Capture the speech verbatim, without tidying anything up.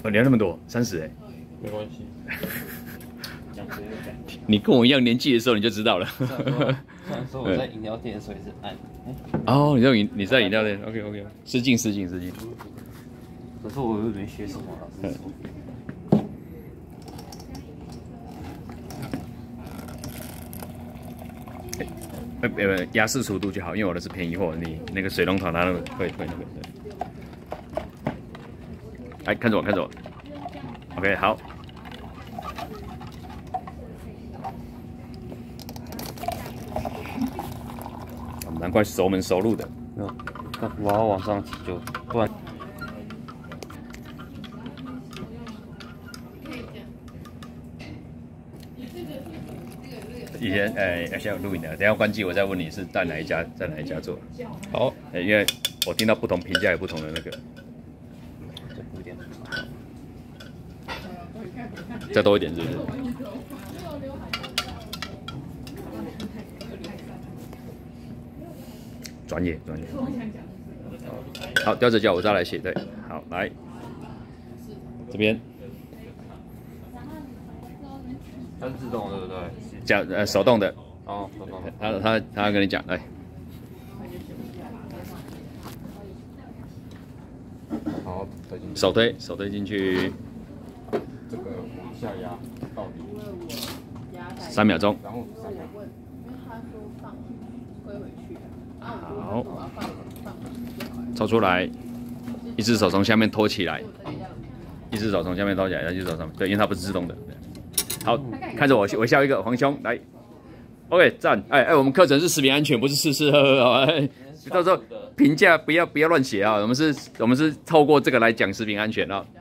哦，聊那么多，三十哎， 没关系。 你跟我一样年纪的时候你就知道了。 虽然说我在饮料店，所以是按。 哦，你在饮你在饮料店 ，OK OK， 失敬失敬失敬。 可是我又没学什么，老师说。 呃呃，压式速度就好，因为我的是便宜货，你那个水龙头它那个会会那个对。来看着我看着我 ，OK 好。难怪熟门熟路的。 嗯，我要往上提就，不然。 以前呃，现在有录影的，等下关机我再问你是在哪一家，在哪一家做。 好， 呃，因为我听到不同评价有不同的那个。 再补一点。 再多一点是不是？专业专业。好，吊着脚我再来写对。好，来这边。 它是自动的，对不对？ 脚呃手动的。 哦，手动的。 他他他要跟你讲，来。 好，推进去。 手推手推进去。 这个往下压到底。 三秒钟。 然后三秒。 好。抽出来，一只手从下面拖起来，一只手从下面拖起来，一只手上面，对，因为它不是自动的。好，看着我，我笑一个，黄兄来 ，OK， 赞，哎哎，我们课程是食品安全，不是吃吃喝喝啊，哎，到时候评价不要不要乱写啊，我们是，我们是透过这个来讲食品安全啊。